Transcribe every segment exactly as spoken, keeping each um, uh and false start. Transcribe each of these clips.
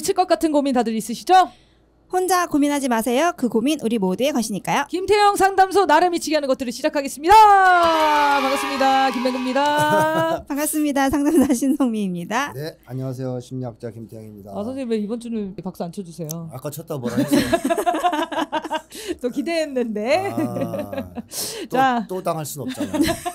미칠 것 같은 고민 다들 있으시죠? 혼자 고민하지 마세요. 그 고민 우리 모두의 것이니까요. 김태형 상담소 나를 미치게 하는 것들을 시작하겠습니다. 반갑습니다. 김맹구입니다. 반갑습니다. 상담사 신성미입니다. 네, 안녕하세요. 심리학자 김태형입니다. 아, 선생님 왜 이번 주는 박수 안 쳐주세요? 아까 쳤다 뭐라 했어요? 또 기대했는데. 아, 또, 자, 또 당할 순 없잖아요.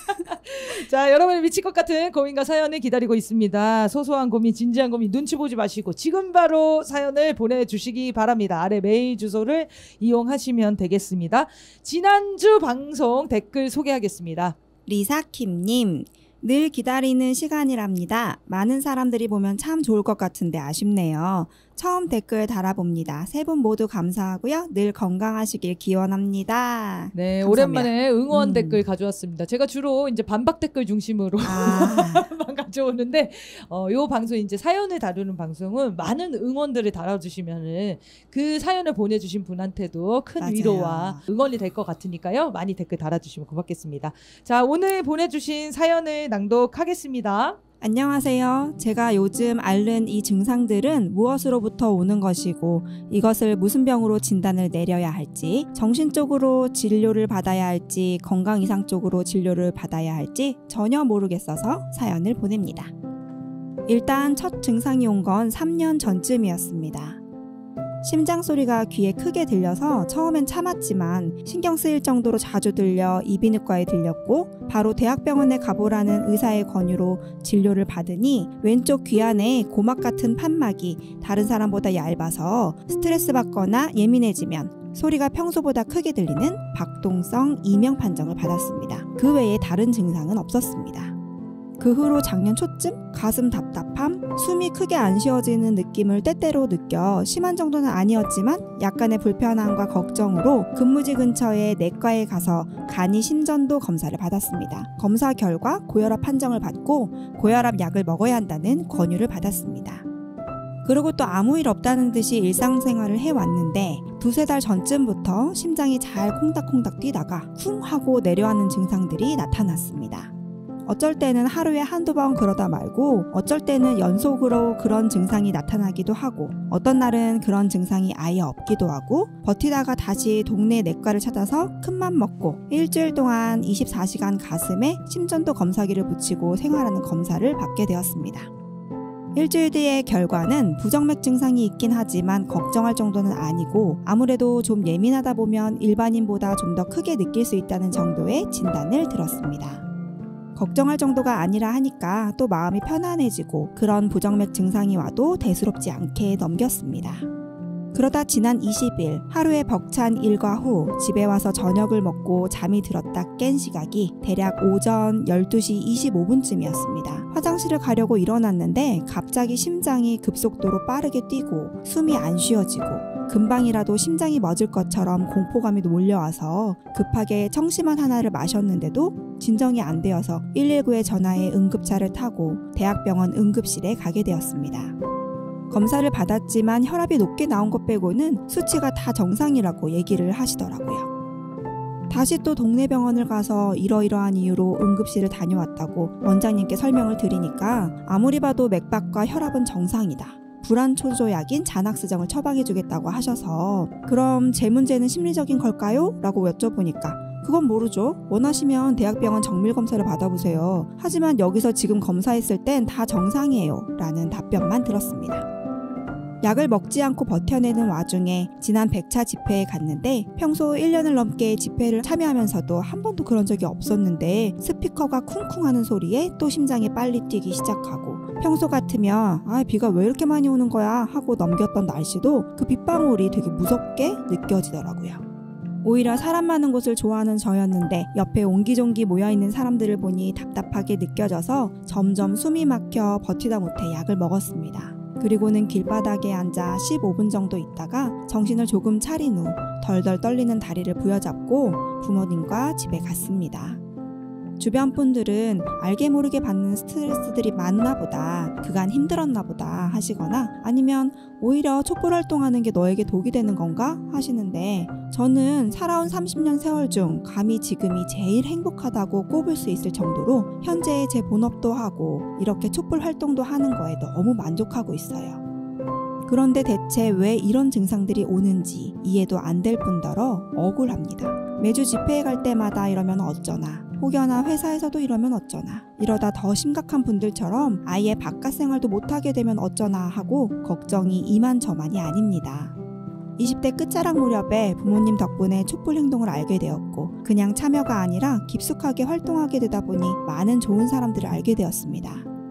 자, 여러분이 미칠 것 같은 고민과 사연을 기다리고 있습니다. 소소한 고민, 진지한 고민 눈치 보지 마시고 지금 바로 사연을 보내주시기 바랍니다. 아래 메일 주소를 이용하시면 되겠습니다. 지난주 방송 댓글 소개하겠습니다. 리사킴님, 늘 기다리는 시간이랍니다. 많은 사람들이 보면 참 좋을 것 같은데 아쉽네요. 처음 댓글 달아봅니다. 세 분 모두 감사하고요. 늘 건강하시길 기원합니다. 네, 감사합니다. 오랜만에 응원 음. 댓글 가져왔습니다. 제가 주로 이제 반박 댓글 중심으로 아. 가져오는데, 어, 요 방송 이제 사연을 다루는 방송은 많은 응원들을 달아주시면은 그 사연을 보내주신 분한테도 큰 맞아요. 위로와 응원이 될 것 같으니까요. 많이 댓글 달아주시면 고맙겠습니다. 자, 오늘 보내주신 사연을 낭독하겠습니다. 안녕하세요. 제가 요즘 앓는 이 증상들은 무엇으로부터 오는 것이고 이것을 무슨 병으로 진단을 내려야 할지, 정신적으로 진료를 받아야 할지, 건강 이상 쪽으로 진료를 받아야 할지 전혀 모르겠어서 사연을 보냅니다. 일단 첫 증상이 온 건 삼 년 전쯤이었습니다. 심장 소리가 귀에 크게 들려서 처음엔 참았지만 신경 쓰일 정도로 자주 들려 이비인후과에 들렸고 바로 대학병원에 가보라는 의사의 권유로 진료를 받으니 왼쪽 귀 안에 고막 같은 판막이 다른 사람보다 얇아서 스트레스 받거나 예민해지면 소리가 평소보다 크게 들리는 박동성 이명 판정을 받았습니다. 그 외에 다른 증상은 없었습니다. 그 후로 작년 초쯤 가슴 답답함, 숨이 크게 안 쉬어지는 느낌을 때때로 느껴 심한 정도는 아니었지만 약간의 불편함과 걱정으로 근무지 근처의 내과에 가서 간이 심전도 검사를 받았습니다. 검사 결과 고혈압 판정을 받고 고혈압 약을 먹어야 한다는 권유를 받았습니다. 그리고 또 아무 일 없다는 듯이 일상생활을 해왔는데 두세 달 전쯤부터 심장이 잘 콩닥콩닥 뛰다가 쿵 하고 내려앉는 증상들이 나타났습니다. 어쩔 때는 하루에 한두 번 그러다 말고 어쩔 때는 연속으로 그런 증상이 나타나기도 하고 어떤 날은 그런 증상이 아예 없기도 하고 버티다가 다시 동네 내과를 찾아서 큰맘 먹고 일주일 동안 이십사 시간 가슴에 심전도 검사기를 붙이고 생활하는 검사를 받게 되었습니다. 일주일 뒤의 결과는 부정맥 증상이 있긴 하지만 걱정할 정도는 아니고 아무래도 좀 예민하다 보면 일반인보다 좀 더 크게 느낄 수 있다는 정도의 진단을 들었습니다. 걱정할 정도가 아니라 하니까 또 마음이 편안해지고 그런 부정맥 증상이 와도 대수롭지 않게 넘겼습니다. 그러다 지난 이십 일 하루의 벅찬 일과 후 집에 와서 저녁을 먹고 잠이 들었다 깬 시각이 대략 오전 열두 시 이십오 분쯤이었습니다. 화장실을 가려고 일어났는데 갑자기 심장이 급속도로 빠르게 뛰고 숨이 안 쉬어지고 금방이라도 심장이 멎을 것처럼 공포감이 몰려와서 급하게 청심환 하나를 마셨는데도 진정이 안 되어서 일일구에 전화해 응급차를 타고 대학병원 응급실에 가게 되었습니다. 검사를 받았지만 혈압이 높게 나온 것 빼고는 수치가 다 정상이라고 얘기를 하시더라고요. 다시 또 동네 병원을 가서 이러이러한 이유로 응급실을 다녀왔다고 원장님께 설명을 드리니까 아무리 봐도 맥박과 혈압은 정상이다. 불안초조약인 자낙스정을 처방해주겠다고 하셔서 그럼 제 문제는 심리적인 걸까요? 라고 여쭤보니까 그건 모르죠. 원하시면 대학병원 정밀검사를 받아보세요. 하지만 여기서 지금 검사했을 땐 다 정상이에요. 라는 답변만 들었습니다. 약을 먹지 않고 버텨내는 와중에 지난 백 차 집회에 갔는데 평소 일 년을 넘게 집회를 참여하면서도 한 번도 그런 적이 없었는데 스피커가 쿵쿵하는 소리에 또 심장이 빨리 뛰기 시작하고 평소 같으면 아 비가 왜 이렇게 많이 오는 거야 하고 넘겼던 날씨도 그 빗방울이 되게 무섭게 느껴지더라고요. 오히려 사람 많은 곳을 좋아하는 저였는데 옆에 옹기종기 모여있는 사람들을 보니 답답하게 느껴져서 점점 숨이 막혀 버티다 못해 약을 먹었습니다. 그리고는 길바닥에 앉아 십오 분 정도 있다가 정신을 조금 차린 후 덜덜 떨리는 다리를 부여잡고 부모님과 집에 갔습니다. 주변 분들은 알게 모르게 받는 스트레스들이 많나 보다, 그간 힘들었나 보다 하시거나 아니면 오히려 촛불 활동하는 게 너에게 독이 되는 건가 하시는데 저는 살아온 삼십 년 세월 중 감히 지금이 제일 행복하다고 꼽을 수 있을 정도로 현재의 제 본업도 하고 이렇게 촛불 활동도 하는 거에 너무 만족하고 있어요. 그런데 대체 왜 이런 증상들이 오는지 이해도 안 될 뿐더러 억울합니다. 매주 집회에 갈 때마다 이러면 어쩌나, 혹여나 회사에서도 이러면 어쩌나, 이러다 더 심각한 분들처럼 아예 바깥 생활도 못하게 되면 어쩌나 하고 걱정이 이만저만이 아닙니다. 이십 대 끝자락 무렵에 부모님 덕분에 촛불 행동을 알게 되었고 그냥 참여가 아니라 깊숙하게 활동하게 되다 보니 많은 좋은 사람들을 알게 되었습니다.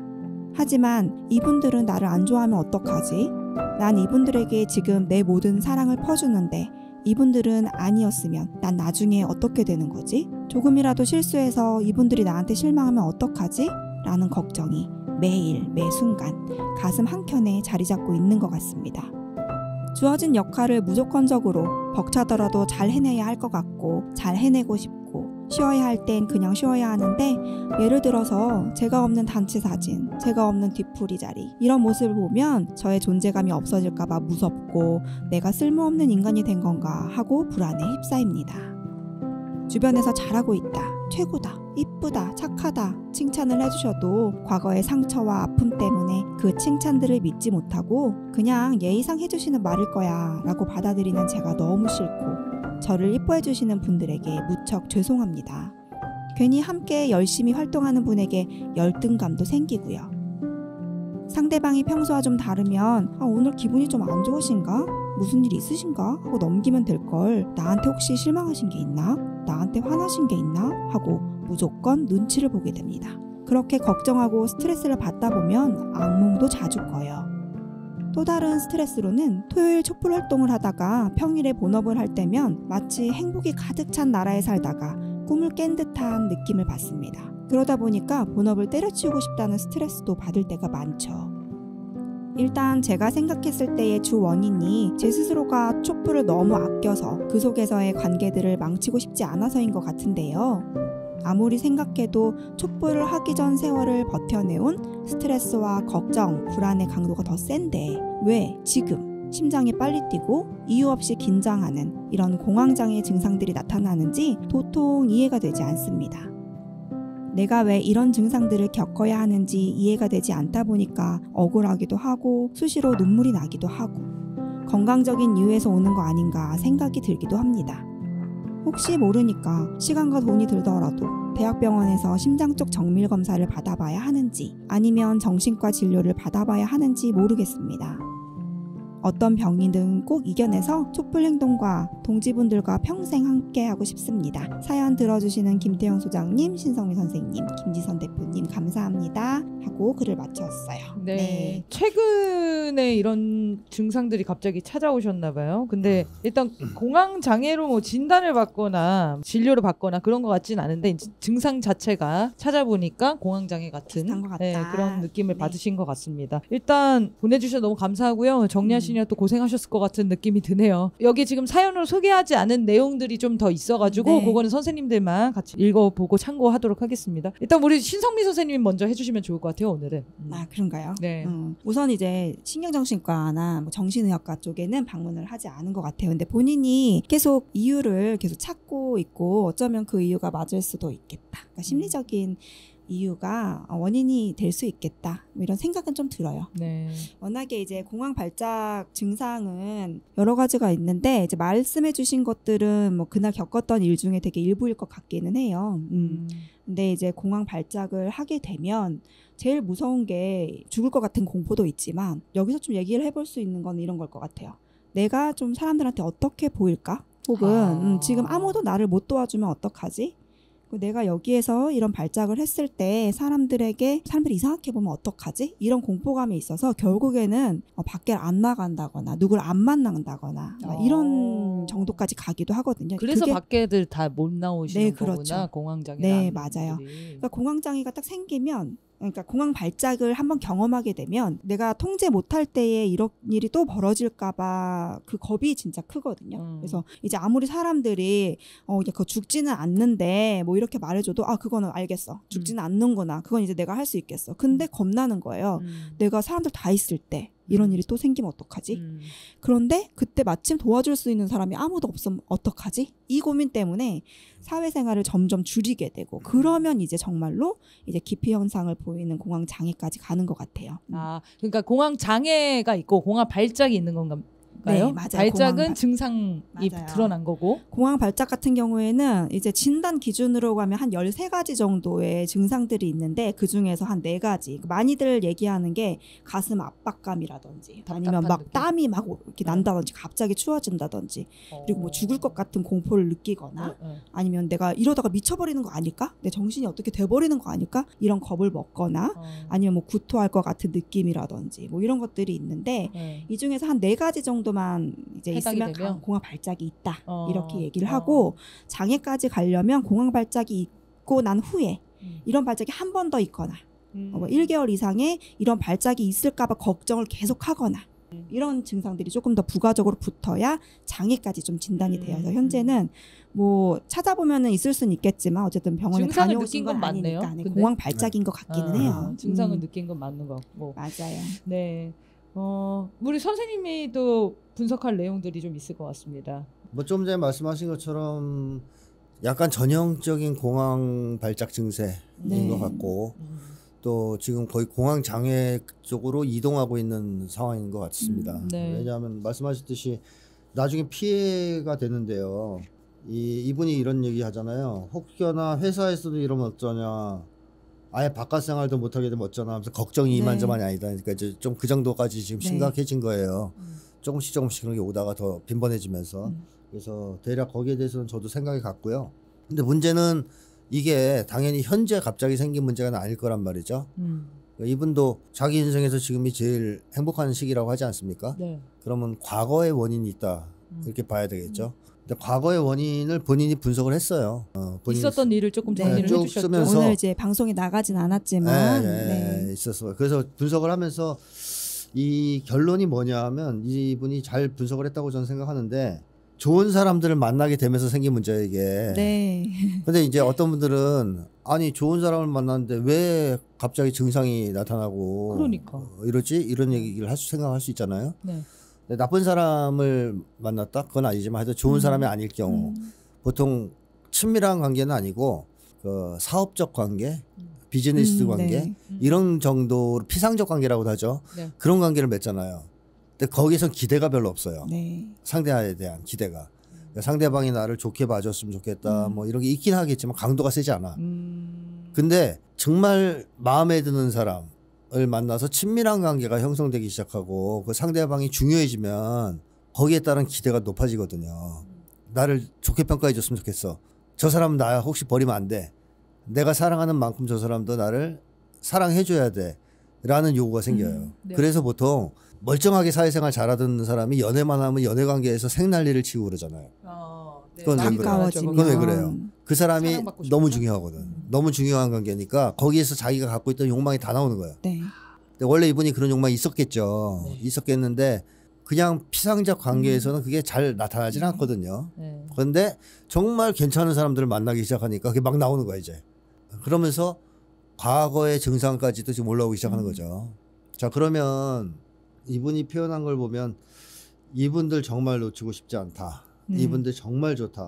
하지만 이분들은 나를 안 좋아하면 어떡하지? 난 이분들에게 지금 내 모든 사랑을 퍼주는데 이분들은 아니었으면 난 나중에 어떻게 되는 거지? 조금이라도 실수해서 이분들이 나한테 실망하면 어떡하지? 라는 걱정이 매일 매 순간 가슴 한켠에 자리 잡고 있는 것 같습니다. 주어진 역할을 무조건적으로 벅차더라도 잘 해내야 할 것 같고 잘 해내고 싶고 쉬어야 할 땐 그냥 쉬어야 하는데 예를 들어서 제가 없는 단체 사진, 제가 없는 뒤풀이 자리 이런 모습을 보면 저의 존재감이 없어질까봐 무섭고 내가 쓸모없는 인간이 된 건가 하고 불안에 휩싸입니다. 주변에서 잘하고 있다, 최고다, 이쁘다, 착하다 칭찬을 해주셔도 과거의 상처와 아픔 때문에 그 칭찬들을 믿지 못하고 그냥 예의상 해주시는 말일 거야 라고 받아들이는 제가 너무 싫고 저를 이뻐해 주시는 분들에게 무척 죄송합니다. 괜히 함께 열심히 활동하는 분에게 열등감도 생기고요. 상대방이 평소와 좀 다르면 아, 오늘 기분이 좀 안 좋으신가? 무슨 일 있으신가? 하고 넘기면 될걸. 나한테 혹시 실망하신 게 있나? 나한테 화나신 게 있나? 하고 무조건 눈치를 보게 됩니다. 그렇게 걱정하고 스트레스를 받다 보면 악몽도 자주 꿔요. 또 다른 스트레스로는 토요일 촛불 활동을 하다가 평일에 본업을 할 때면 마치 행복이 가득 찬 나라에 살다가 꿈을 깬 듯한 느낌을 받습니다. 그러다 보니까 본업을 때려치우고 싶다는 스트레스도 받을 때가 많죠. 일단 제가 생각했을 때의 주 원인이 제 스스로가 촛불을 너무 아껴서 그 속에서의 관계들을 망치고 싶지 않아서인 것 같은데요. 아무리 생각해도 촛불을 하기 전 세월을 버텨내온 스트레스와 걱정, 불안의 강도가 더 센데 왜 지금 심장이 빨리 뛰고 이유 없이 긴장하는 이런 공황장애 증상들이 나타나는지 도통 이해가 되지 않습니다. 내가 왜 이런 증상들을 겪어야 하는지 이해가 되지 않다 보니까 억울하기도 하고 수시로 눈물이 나기도 하고 건강적인 이유에서 오는 거 아닌가 생각이 들기도 합니다. 혹시 모르니까 시간과 돈이 들더라도 대학병원에서 심장 쪽 정밀 검사를 받아봐야 하는지 아니면 정신과 진료를 받아봐야 하는지 모르겠습니다. 어떤 병이든 꼭 이겨내서 촛불행동과 동지분들과 평생 함께하고 싶습니다. 사연 들어주시는 김태형 소장님, 신성미 선생님, 김지선 대표님 감사합니다 하고 글을 마쳤어요. 네. 네. 최근에 이런 증상들이 갑자기 찾아오셨나 봐요. 근데 일단 공황장애로 뭐 진단을 받거나 진료를 받거나 그런 것 같진 않은데 증상 자체가 찾아보니까 공황장애 같은 비슷한 것 같다. 네, 그런 느낌을 네. 받으신 것 같습니다. 일단 보내주셔서 너무 감사하고요. 정리하시느라 또 고생하셨을 것 같은 느낌이 드네요. 여기 지금 사연으로 소개하지 않은 내용들이 좀 더 있어가지고 네. 그거는 선생님들만 같이 읽어보고 참고하도록 하겠습니다. 일단 우리 신성미 선생님이 먼저 해주시면 좋을 것 같아요. 오늘은. 음. 아 그런가요? 네. 음, 우선 이제 신경정신과나 뭐 정신의학과 쪽에는 방문을 하지 않은 것 같아요. 근데 본인이 계속 이유를 계속 찾고 있고 어쩌면 그 이유가 맞을 수도 있겠다. 그러니까 심리적인 이유가 원인이 될 수 있겠다. 뭐 이런 생각은 좀 들어요. 네. 워낙에 이제 공황 발작 증상은 여러 가지가 있는데 이제 말씀해 주신 것들은 뭐 그날 겪었던 일 중에 되게 일부일 것 같기는 해요. 음. 음. 근데 이제 공황 발작을 하게 되면 제일 무서운 게 죽을 것 같은 공포도 있지만 여기서 좀 얘기를 해볼 수 있는 건 이런 걸 것 같아요. 내가 좀 사람들한테 어떻게 보일까? 혹은 아. 음, 지금 아무도 나를 못 도와주면 어떡하지? 내가 여기에서 이런 발작을 했을 때 사람들에게 사람들이 이상하게 보면 어떡하지? 이런 공포감이 있어서 결국에는 어, 밖에 안 나간다거나 누굴 안 만난다거나 어. 이런 정도까지 가기도 하거든요. 그래서 그게 밖에들 다 못 나오시는 네, 거구나. 그렇죠. 공황장애. 네, 맞아요. 그러니까 공황장애가 딱 생기면 그러니까 공황 발작을 한번 경험하게 되면 내가 통제 못할 때에 이런 일이 또 벌어질까봐 그 겁이 진짜 크거든요. 음. 그래서 이제 아무리 사람들이 어 이제 그 죽지는 않는데 뭐 이렇게 말해줘도 아 그거는 알겠어. 죽지는 음. 않는구나. 그건 이제 내가 할 수 있겠어. 근데 겁나는 거예요. 음. 내가 사람들 다 있을 때 이런 일이 또 생기면 어떡하지? 음. 그런데 그때 마침 도와줄 수 있는 사람이 아무도 없으면 어떡하지? 이 고민 때문에 사회생활을 점점 줄이게 되고 그러면 이제 정말로 이제 기피 현상을 보이는 공황 장애까지 가는 것 같아요. 음. 아, 그러니까 공황 장애가 있고 공황 발작이 있는 건가요? 네, 맞아요. 발작은 공황 발- 증상이 맞아요. 드러난 거고. 공황 발작 같은 경우에는 이제 진단 기준으로 가면 한 열세 가지 정도의 증상들이 있는데 그중에서 한 네 가지. 많이들 얘기하는 게 가슴 압박감이라든지 아니면 막 느낌? 땀이 막 이렇게 난다든지 갑자기 추워진다든지 그리고 뭐 죽을 것 같은 공포를 느끼거나 어, 어. 아니면 내가 이러다가 미쳐버리는 거 아닐까? 내 정신이 어떻게 돼버리는 거 아닐까? 이런 겁을 먹거나 어. 아니면 뭐 구토할 것 같은 느낌이라든지 뭐 이런 것들이 있는데 네. 이 중에서 한 네 가지 정도만 이제 해당이 있으면 되면? 강- 공황 발작이 있다 어. 이렇게 얘기를 어. 하고 장애까지 가려면 공황 발작이 있고 난 후에 음. 이런 발작이 한 번 더 있거나 음. 어, 뭐 일 개월 이상의 이런 발작이 있을까봐 걱정을 계속하거나 음. 이런 증상들이 조금 더 부가적으로 붙어야 장애까지 좀 진단이 돼요. 그래서 음. 현재는 뭐 찾아보면은 있을 수는 있겠지만 어쨌든 병원에 증상을 다녀오신 느낀 건 건 맞네요. 아니니까 네, 근데? 공황 발작인 것 같기는 아, 해요. 증상을 음, 느낀 건 맞는 거 같고. 맞아요. 네. 어, 우리 선생님이 또 분석할 내용들이 좀 있을 것 같습니다. 뭐 좀 전에 말씀하신 것처럼 약간 전형적인 공황 발작 증세인 네. 것 같고 음. 또 지금 거의 공황 장애 쪽으로 이동하고 있는 상황인 것 같습니다. 음, 네. 왜냐하면 말씀하셨듯이 나중에 피해가 되는데요. 이 이분이 이런 얘기 하잖아요. 혹여나 회사에서도 이러면 어쩌냐. 아예 바깥 생활도 못하게 되면 어쩌나 하면서 걱정이 네. 이만저만이 아니다. 그러니까 이제 좀 그 정도까지 지금 네. 심각해진 거예요. 음. 조금씩 조금씩 그런 게 오다가 더 빈번해지면서 음. 그래서 대략 거기에 대해서는 저도 생각이 같고요. 근데 문제는 이게 당연히 현재 갑자기 생긴 문제가 아닐 거란 말이죠. 음. 그러니까 이분도 자기 인생에서 지금이 제일 행복한 시기라고 하지 않습니까? 네. 그러면 과거의 원인이 있다 음. 이렇게 봐야 되겠죠. 근데 과거의 원인을 본인이 분석을 했어요. 어, 본인이 있었던 일을 조금 네, 정리를 쭉 해주셨죠. 쓰면서 오늘 이제 방송에 나가진 않았지만 네, 네, 네. 있었어요. 그래서 분석을 하면서 이 결론이 뭐냐면 이분이 잘 분석을 했다고 저는 생각하는데 좋은 사람들을 만나게 되면서 생긴 문제예요 이게. 네. 근데 이제 어떤 분들은 아니 좋은 사람을 만났는데 왜 갑자기 증상이 나타나고 그러니까. 어, 이러지 이런 얘기를 할 수 생각할 수 있잖아요. 네. 근데 나쁜 사람을 만났다 그건 아니지만 하여튼 좋은 음. 사람이 아닐 경우 음. 보통 친밀한 관계는 아니고 그 사업적 관계, 비즈니스 음, 관계 네. 음. 이런 정도로 피상적 관계라고도 하죠. 네. 그런 관계를 맺잖아요. 근데 거기선 기대가 별로 없어요. 네. 상대에 대한 기대가. 그러니까 상대방이 나를 좋게 봐줬으면 좋겠다. 음. 뭐 이런 게 있긴 하겠지만 강도가 세지 않아. 음. 근데 정말 마음에 드는 사람을 만나서 친밀한 관계가 형성되기 시작하고 그 상대방이 중요해지면 거기에 따른 기대가 높아지거든요. 나를 좋게 평가해 줬으면 좋겠어. 저 사람은 나 혹시 버리면 안 돼. 내가 사랑하는 만큼 저 사람도 나를 사랑해 줘야 돼. 라는 요구가 생겨요. 음, 네. 그래서 보통 멀쩡하게 사회생활 잘하던 사람이 연애만 하면 연애관계에서 생난리를 치고 그러잖아요. 어, 네. 그건 왜 그래요? 가까워지면 그건 왜 그래요? 그 사람이 사랑받고 싶어서? 너무 중요하거든. 음. 너무 중요한 관계니까 거기에서 자기가 갖고 있던 욕망이 다 나오는 거예요. 네. 근데 원래 이분이 그런 욕망이 있었겠죠. 네. 있었겠는데 그냥 피상적 관계에서는 그게 잘 나타나진 네. 않거든요. 네. 그런데 정말 괜찮은 사람들을 만나기 시작하니까 그게 막 나오는 거야 이제. 그러면서 과거의 증상까지도 지금 올라오기 시작하는 음. 거죠. 자 그러면 이분이 표현한 걸 보면 이분들 정말 놓치고 싶지 않다. 네. 이분들 정말 좋다.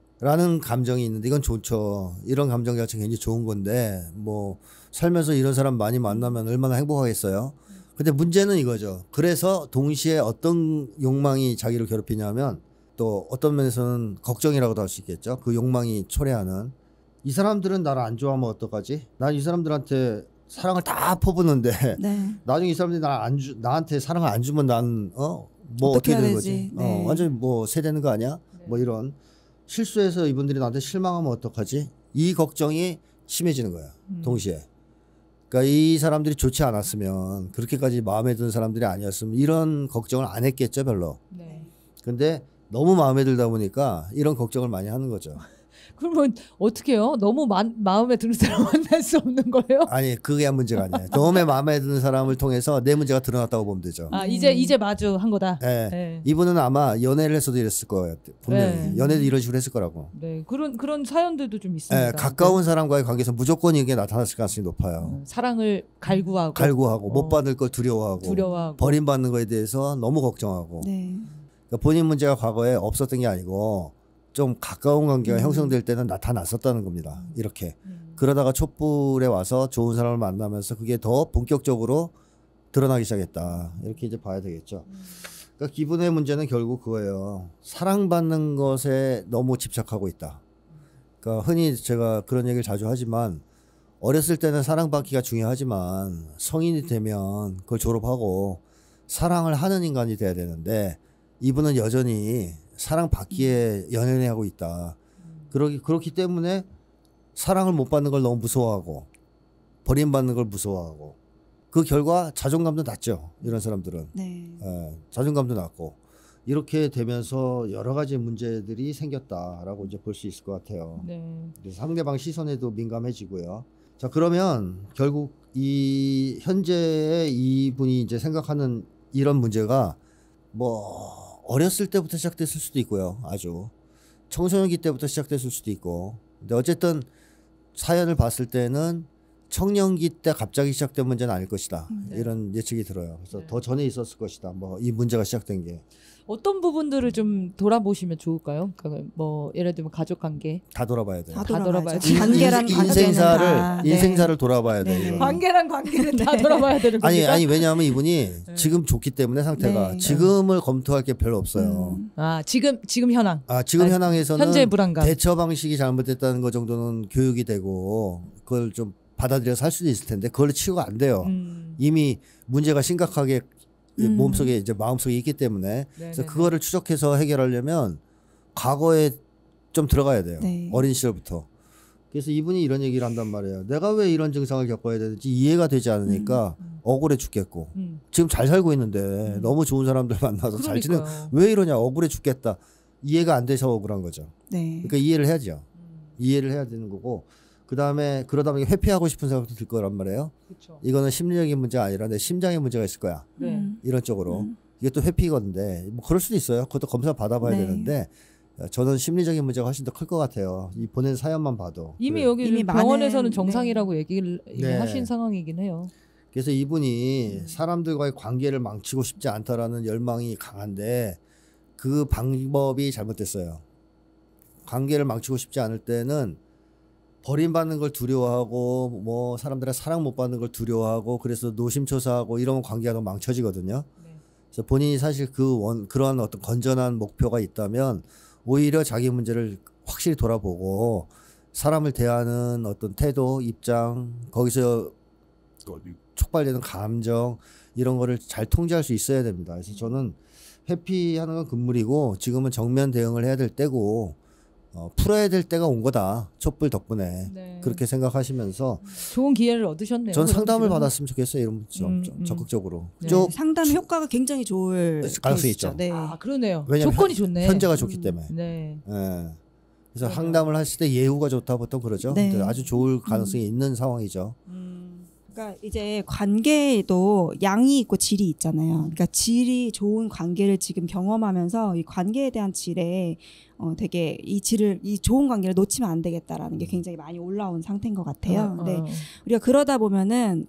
라는 감정이 있는데 이건 좋죠. 이런 감정 자체가 굉장히 좋은 건데 뭐 살면서 이런 사람 많이 만나면 얼마나 행복하겠어요. 근데 문제는 이거죠. 그래서 동시에 어떤 욕망이 자기를 괴롭히냐면 또 어떤 면에서는 걱정이라고도 할 수 있겠죠. 그 욕망이 초래하는 이 사람들은 나를 안 좋아하면 어떡하지? 난 이 사람들한테 사랑을 다 퍼붓는데 네. 나중에 이 사람들이 나 안 주, 나한테 사랑을 안 주면 난 어? 뭐 어떻게, 어떻게 해야 되는 되지? 거지? 네. 어, 완전히 뭐 세되는 거 아니야? 네. 뭐 이런 실수해서 이분들이 나한테 실망하면 어떡하지? 이 걱정이 심해지는 거야. 음. 동시에. 그러니까 이 사람들이 좋지 않았으면 그렇게까지 마음에 드는 사람들이 아니었으면 이런 걱정을 안 했겠죠 별로. 네. 근데 너무 마음에 들다 보니까 이런 걱정을 많이 하는 거죠. 그러면 어떻게 해요? 너무 마, 마음에 드는 사람 만날 수 없는 거예요? 아니 그게 문제가 아니에요. 너무 마음에 드는 사람을 통해서 내 문제가 드러났다고 보면 되죠. 아 이제 이제 마주 한 거다. 네. 네. 이분은 아마 연애를 했어도 이랬을 거예요. 분명히 네. 연애도 이런 식으로 했을 거라고. 네 그런 그런 사연들도 좀 있습니다. 네, 가까운 사람과의 관계에서 무조건 이게 나타났을 가능성이 높아요. 어, 사랑을 갈구하고 갈구하고 어. 못 받을 걸 두려워하고, 두려워하고 버림받는 거에 대해서 너무 걱정하고. 네. 그러니까 본인 문제가 과거에 없었던 게 아니고 좀 가까운 관계가 음. 형성될 때는 나타났었다는 겁니다. 이렇게. 음. 그러다가 촛불에 와서 좋은 사람을 만나면서 그게 더 본격적으로 드러나기 시작했다. 이렇게 이제 봐야 되겠죠. 음. 그러니까 기분의 문제는 결국 그거예요. 사랑받는 것에 너무 집착하고 있다. 그러니까 흔히 제가 그런 얘기를 자주 하지만 어렸을 때는 사랑받기가 중요하지만 성인이 되면 그걸 졸업하고 사랑을 하는 인간이 돼야 되는데 이분은 여전히 사랑받기에 연연해하고 있다. 그러기, 그렇기 때문에 사랑을 못 받는 걸 너무 무서워하고 버림받는 걸 무서워하고 그 결과 자존감도 낮죠. 이런 사람들은. 네. 예, 자존감도 낮고 이렇게 되면서 여러 가지 문제들이 생겼다라고 이제 볼 수 있을 것 같아요. 네. 그래서 상대방 시선에도 민감해지고요. 자 그러면 결국 이 현재 이분이 이제 생각하는 이런 문제가 뭐 어렸을 때부터 시작됐을 수도 있고요. 아주 청소년기 때부터 시작됐을 수도 있고. 근데 어쨌든 사연을 봤을 때는 청년기 때 갑자기 시작된 문제는 아닐 것이다. 네. 이런 예측이 들어요. 그래서 네. 더 전에 있었을 것이다. 뭐 이 문제가 시작된 게. 어떤 부분들을 좀 돌아보시면 좋을까요? 그러니까 뭐 예를 들면 가족 관계, 다 돌아봐야 돼요. 다 다 돌아봐야죠. 돌아봐야지. 관계란 인- 관계는 인생사를 다. 네. 인생사를 돌아봐야 돼요. 네. 이거는. 관계란 관계는 다 돌아봐야 되는 겁니다. 아니 아니 왜냐하면 이분이 네. 지금 좋기 때문에 상태가 네. 지금을 검토할 게 별로 없어요. 음. 아 지금 지금 현황, 아 지금 아, 현황에서는 현재 불안감. 대처 방식이 잘못됐다는 것 정도는 교육이 되고 그걸 좀 받아들여서 할 수도 있을 텐데 그걸 치유가 안 돼요. 음. 이미 문제가 심각하게 음. 몸속에 이제 마음속에 있기 때문에 그래서 네네네. 그거를 추적해서 해결하려면 과거에 좀 들어가야 돼요. 네. 어린 시절부터. 그래서 이분이 이런 얘기를 한단 말이에요. 내가 왜 이런 증상을 겪어야 되는지 이해가 되지 않으니까 음. 억울해 죽겠고 음. 지금 잘 살고 있는데 음. 너무 좋은 사람들 만나서 잘 지내 그러니까요. 왜 이러냐 억울해 죽겠다. 이해가 안 돼서 억울한 거죠. 네. 그러니까 이해를 해야죠. 음. 이해를 해야 되는 거고 그 다음에 그러다 보니 회피하고 싶은 생각도 들 거란 말이에요. 그렇죠. 이거는 심리적인 문제가 아니라 내 심장의 문제가 있을 거야. 네. 음. 이런 쪽으로. 음. 이게 또 회피건데 뭐 그럴 수도 있어요. 그것도 검사 받아봐야 네. 되는데 저는 심리적인 문제가 훨씬 더 클 것 같아요. 이 보낸 사연만 봐도. 이미 그래요. 여기 이미 병원에서는 많은- 정상이라고 얘기를 이미 네. 하신 상황이긴 해요. 그래서 이분이 사람들과의 관계를 망치고 싶지 않다라는 열망이 강한데 그 방법이 잘못됐어요. 관계를 망치고 싶지 않을 때는 버림받는 걸 두려워하고 뭐 사람들의 사랑 못 받는 걸 두려워하고 그래서 노심초사하고 이러면 관계가 너무 망쳐지거든요. 네. 그래서 본인이 사실 그 원, 그러한 어떤 건전한 목표가 있다면 오히려 자기 문제를 확실히 돌아보고 사람을 대하는 어떤 태도, 입장, 거기서 촉발되는 감정 이런 거를 잘 통제할 수 있어야 됩니다. 그래서 저는 회피하는 건 금물이고 지금은 정면 대응을 해야 될 때고 어, 풀어야 될 때가 온 거다. 촛불 덕분에. 네. 그렇게 생각하시면서 좋은 기회를 얻으셨네요. 전 상담을 그럼 받았으면 좋겠어요. 이런 좀, 음, 좀 음. 적극적으로. 네. 쭉 상담 효과가 굉장히 좋을 가능성이 케이스죠. 있죠. 네. 지금. 아 그러네요. 왜냐면 조건이 현- 좋네. 현재가 좋기 음. 때문에. 네. 예. 그래서 맞아요. 상담을 하실 때 예후가 좋다 보통 그러죠. 네. 근데 아주 좋을 가능성이 있는 상황이죠. 음. 그러니까 이제 관계에도 양이 있고 질이 있잖아요. 그러니까 질이 좋은 관계를 지금 경험하면서 이 관계에 대한 질에 어 되게 이 질을 이 좋은 관계를 놓치면 안 되겠다라는 게 굉장히 많이 올라온 상태인 것 같아요. 어, 근데 어. 우리가 그러다 보면은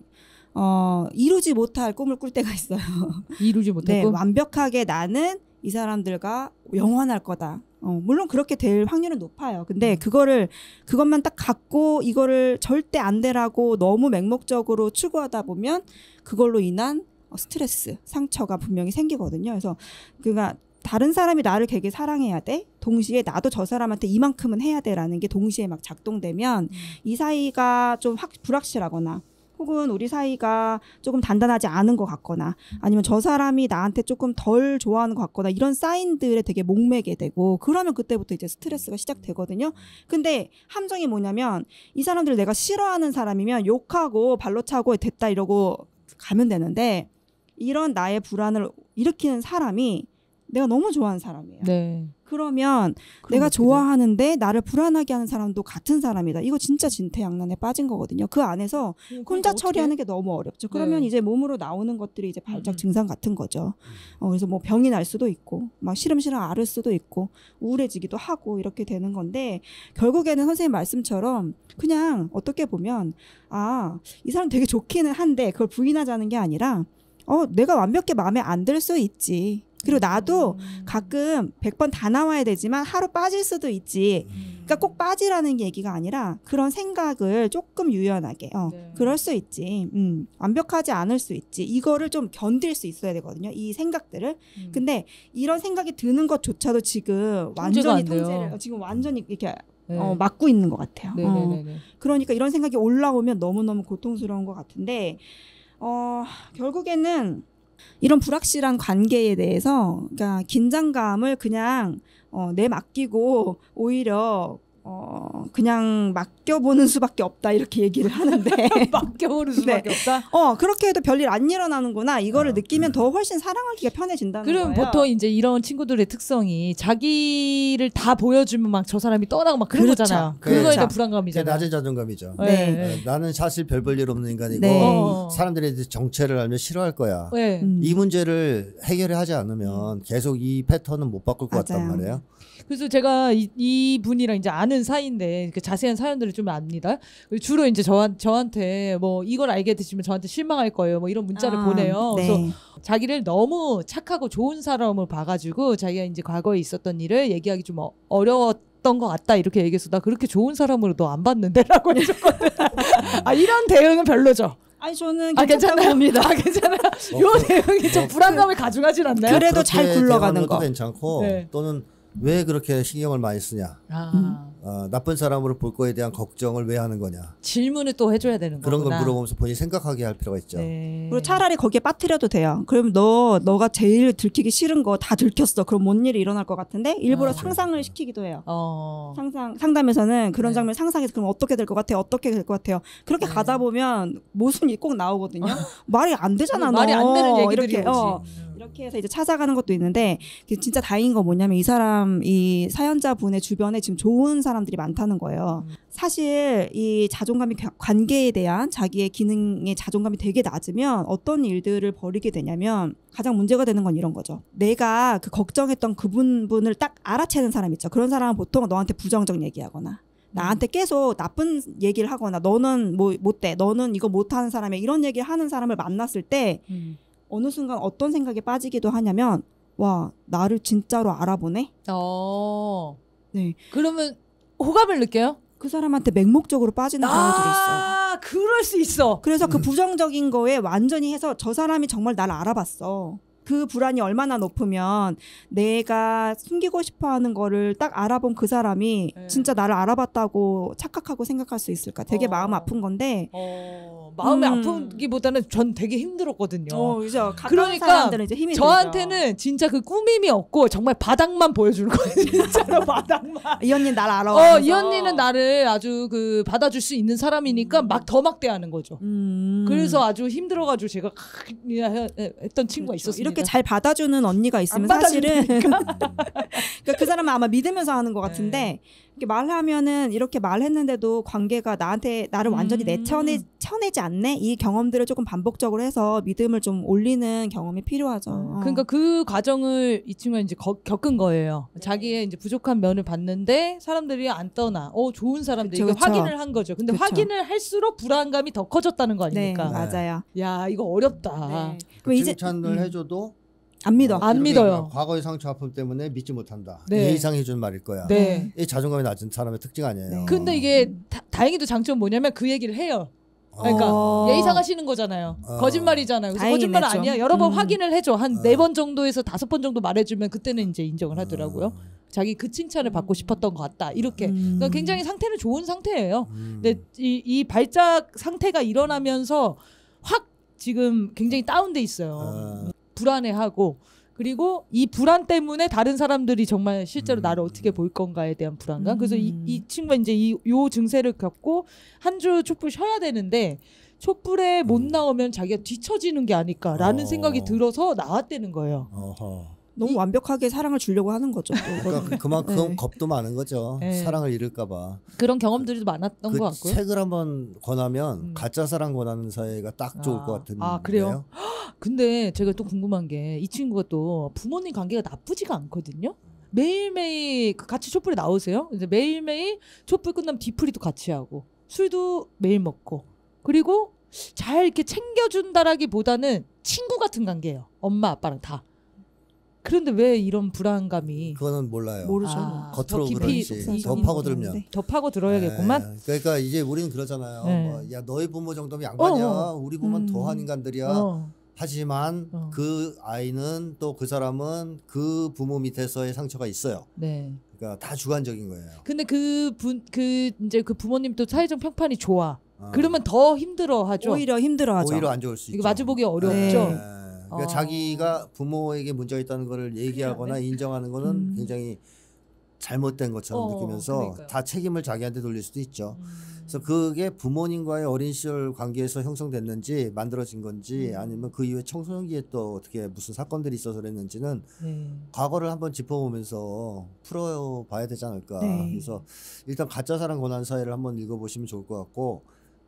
어 이루지 못할 꿈을 꿀 때가 있어요. 이루지 네, 못했고. 완벽하게 나는 이 사람들과 영원할 거다. 어, 물론 그렇게 될 확률은 높아요. 근데 그거를 그것만 딱 갖고 이거를 절대 안 되라고 너무 맹목적으로 추구하다 보면 그걸로 인한 어, 스트레스, 상처가 분명히 생기거든요. 그래서 그가 다른 사람이 나를 되게 사랑해야 돼. 동시에 나도 저 사람한테 이만큼은 해야 돼라는 게 동시에 막 작동되면 음. 이 사이가 좀 확 불확실하거나 혹은 우리 사이가 조금 단단하지 않은 것 같거나 아니면 저 사람이 나한테 조금 덜 좋아하는 것 같거나 이런 사인들에 되게 목매게 되고 그러면 그때부터 이제 스트레스가 시작되거든요. 근데 함정이 뭐냐면 이 사람들 내가 싫어하는 사람이면 욕하고 발로 차고 됐다 이러고 가면 되는데 이런 나의 불안을 일으키는 사람이 내가 너무 좋아하는 사람이에요. 네. 그러면 내가 좋아하는데 나를 불안하게 하는 사람도 같은 사람이다. 이거 진짜 진퇴양난에 빠진 거거든요. 그 안에서 혼자 처리하는 게 너무 어렵죠. 그러면 네. 이제 몸으로 나오는 것들이 이제 발작 음. 증상 같은 거죠. 어, 그래서 뭐 병이 날 수도 있고 막 시름시름 앓을 수도 있고 우울해지기도 하고 이렇게 되는 건데 결국에는 선생님 말씀처럼 그냥 어떻게 보면 아, 이 사람 되게 좋기는 한데 그걸 부인하자는 게 아니라 어, 내가 완벽히 마음에 안 들 수 있지. 그리고 나도 음. 가끔 백 번 다 나와야 되지만 하루 빠질 수도 있지. 그러니까 꼭 빠지라는 얘기가 아니라 그런 생각을 조금 유연하게 어, 네. 그럴 수 있지. 음, 완벽하지 않을 수 있지. 이거를 좀 견딜 수 있어야 되거든요. 이 생각들을. 음. 근데 이런 생각이 드는 것조차도 지금 통제가 완전히 안 돼요. 통제를 어, 지금 완전히 이렇게 네. 어, 막고 있는 것 같아요. 어. 네네네. 그러니까 이런 생각이 올라오면 너무너무 고통스러운 것 같은데 어, 결국에는 이런 불확실한 관계에 대해서 그러니까 긴장감을 그냥 어, 내맡기고 오히려 어, 그냥 맡겨보는 수밖에 없다 이렇게 얘기를 하는데 맡겨보는 수밖에 없다. 어 그렇게 해도 별일 안 일어나는구나 이거를 어. 느끼면 더 훨씬 사랑하기가 편해진다는 그럼 거예요. 보통 이제 이런 친구들의 특성이 자기를 다 보여주면 막 저 사람이 떠나고 막 그런 그렇죠. 거잖아요. 그렇죠. 그거에 대한 이게 불안감이잖아요. 낮은 자존감이죠. 네. 네. 네. 어, 나는 사실 별 볼 일 없는 인간이고 네. 어. 사람들이 이제 정체를 알면 싫어할 거야. 네. 음. 이 문제를 해결을 하지 않으면 계속 이 패턴은 못 바꿀 것 같단 맞아요. 말이에요. 그래서 제가 이, 이 분이랑 이제 아는 사이인데 그 자세한 사연들을 좀 압니다. 주로 이제 저한, 저한테 뭐 이걸 알게 되시면 저한테 실망할 거예요. 뭐 이런 문자를 아, 보내요. 네. 그래서 자기를 너무 착하고 좋은 사람을 봐가지고 자기가 이제 과거에 있었던 일을 얘기하기 좀 어, 어려웠던 것 같다 이렇게 얘기해서 나 그렇게 좋은 사람으로 너 안 봤는데라고 해줬거든. 아 이런 대응은 별로죠. 아니 저는 아 괜찮다고 괜찮아요. 봅니다. 아 괜찮아요. 뭐 요 그- 대응이 좀 뭐 불안감을 가져가진 않나요? 그래도 그렇게 잘 굴러가는 대하는 것도 거. 괜찮고 네. 또는 왜 그렇게 신경을 많이 쓰냐. 아, 어, 나쁜 사람으로 볼 거에 대한 걱정을 왜 하는 거냐. 질문을 또 해줘야 되는 그런 걸 거구나. 물어보면서 본인이 생각하게 할 필요가 있죠. 네. 그리고 차라리 거기에 빠뜨려도 돼요. 그럼 너 너가 제일 들키기 싫은 거 다 들켰어. 그럼 뭔 일이 일어날 것 같은데 일부러 아, 상상을 시키기도 해요. 어. 상상 상담에서는 그런 네. 장면 상상해서 그럼 어떻게 될 것 같아요? 어떻게 될 것 같아요? 그렇게 네. 가다 보면 모순이 꼭 나오거든요. 말이 안 되잖아. 말이 안 너. 되는 얘기들이 이렇게 오지. 어, 이렇게 해서 이제 찾아가는 것도 있는데 진짜 다행인 건 뭐냐면 이 사람 이 사연자분의 주변에 지금 좋은 사람들이 많다는 거예요. 음. 사실 이 자존감이 겨- 관계에 대한 자기의 기능의 자존감이 되게 낮으면 어떤 일들을 벌이게 되냐면 가장 문제가 되는 건 이런 거죠. 내가 그 걱정했던 그분 분을 딱 알아채는 사람 있죠. 그런 사람은 보통 너한테 부정적 얘기하거나 나한테 계속 나쁜 얘기를 하거나 너는 뭐 못돼, 너는 이거 못하는 사람이야 이런 얘기를 하는 사람을 만났을 때 음. 어느 순간 어떤 생각에 빠지기도 하냐면 와 나를 진짜로 알아보네. 어. 네. 그러면 호감을 느껴요? 그 사람한테 맹목적으로 빠지는 경우들이 있어요. 아, 그럴 수 있어. 그래서 그 부정적인 거에 완전히 해서 저 사람이 정말 나를 알아봤어. 그 불안이 얼마나 높으면 내가 숨기고 싶어하는 거를 딱 알아본 그 사람이 네. 진짜 나를 알아봤다고 착각하고 생각할 수 있을까? 되게 어. 마음 아픈 건데. 어, 마음이 음. 아프기보다는 전 되게 힘들었거든요. 어, 그죠. 가까운 그러니까 사람들은 이제 힘이 저한테는 들죠. 진짜 그 꾸밈이 없고 정말 바닥만 보여주는 거예요. 진짜로 바닥만. 이 언니 날 알아. 어, 이 언니는 나를 아주 그 받아줄 수 있는 사람이니까 음. 막 더 막대하는 거죠. 음. 그래서 아주 힘들어가지고 제가 했던 친구가 그렇죠. 있었습니다. 이렇게 잘 받아주는 언니가 있으면 안 사실은 그러니까 그 사람은 아마 믿으면서 하는 것 같은데 네. 이렇게 말하면은 이렇게 말했는데도 관계가 나한테 나를 완전히 음. 내쳐내 쳐내지 않네 이 경험들을 조금 반복적으로 해서 믿음을 좀 올리는 경험이 필요하죠. 어, 어. 그러니까 그 과정을 이 친구가 이제 거, 겪은 거예요. 자기의 이제 부족한 면을 봤는데 사람들이 안 떠나. 어 좋은 사람들 그쵸, 이거 그쵸. 확인을 한 거죠. 근데 그쵸. 확인을 할수록 불안감이 더 커졌다는 거 네 아닙니까? 맞아요. 야 이거 어렵다. 네. 그럼 이제 칭찬을 음, 해줘도 안 믿어. 어, 안 이렇게 믿어요. 과거의 상처 아픔 때문에 믿지 못한다. 네. 예의상 해준 말일 거야. 네. 이 자존감이 낮은 사람의 특징 아니에요. 네. 근데 이게 다, 다행히도 장점은 뭐냐면 그 얘기를 해요. 그러니까 어. 예의상 하시는 거잖아요. 어. 거짓말이잖아요. 그래서 다행이네, 거짓말은 좀. 아니야. 여러 번 음. 확인을 해줘. 한 어. 네 번 정도에서 다섯 번 정도 말해주면 그때는 이제 인정을 하더라고요. 어. 자기 그 칭찬을 받고 싶었던 것 같다. 이렇게. 음. 그러니까 굉장히 상태는 좋은 상태예요. 음. 근데 이, 이 발작 상태가 일어나면서 확 지금 굉장히 다운돼 있어요. 어. 불안해하고 그리고 이 불안 때문에 다른 사람들이 정말 실제로 음. 나를 어떻게 볼 건가에 대한 불안감. 음. 그래서 이, 이 친구가 이제 이 요 증세를 겪고 한 주 촛불 쉬어야 되는데 촛불에 못 음. 나오면 자기가 뒤처지는 게 아닐까라는 어. 생각이 들어서 나왔다는 거예요. 어허. 너무 이- 완벽하게 사랑을 주려고 하는 거죠. 또 그러니까 이거는. 그- 그만큼 네. 겁도 많은 거죠. 네. 사랑을 잃을까봐. 그런 경험들이 많았던 그 것 같고요. 책을 한번 권하면 음. 가짜 사랑 권하는 사회가 딱 좋을 아, 것 같은데요. 아, 그래요? 근데 제가 또 궁금한 게 이 친구가 또 부모님 관계가 나쁘지가 않거든요. 매일매일 그 같이 촛불에 나오세요. 이제 매일매일 촛불 끝나면 뒤풀이도 같이 하고 술도 매일 먹고 그리고 잘 이렇게 챙겨준다라기보다는 친구 같은 관계예요. 엄마 아빠랑 다. 그런데 왜 이런 불안감이 그거는 몰라요. 모르죠. 아, 겉으로 더 깊이 그런지 이- 더 이- 파고들면. 더 파고 들어야겠구만. 네. 그러니까 이제 우리는 그러잖아요. 네. 뭐, 야 너희 부모 정도면 양반이야. 어, 우리 부모는 음. 더한 인간들이야. 어. 하지만 어. 그 아이는 또 그 사람은 그 부모 밑에서의 상처가 있어요. 네. 그러니까 다 주관적인 거예요. 근데 그 분 그 이제 그 부모님도 사회적 평판이 좋아. 어. 그러면 더 힘들어하죠. 오히려 힘들어하죠. 오히려 안 좋을 수 있죠. 이거 마주보기 어렵죠. 네. 그러니까 어. 자기가 부모에게 문제가 있다는 걸 얘기하거나 인정하는 거는 음. 굉장히 잘못된 것처럼 어, 느끼면서 그러니까요. 다 책임을 자기한테 돌릴 수도 있죠. 음. 그래서 그게 부모님과의 어린 시절 관계에서 형성됐는지 만들어진 건지 음. 아니면 그 이후에 청소년기에 또 어떻게 무슨 사건들이 있어서 그랬는지는 네. 과거를 한번 짚어보면서 풀어봐야 되지 않을까. 네. 그래서 일단 가짜 사랑 권한 사회를 한번 읽어보시면 좋을 것 같고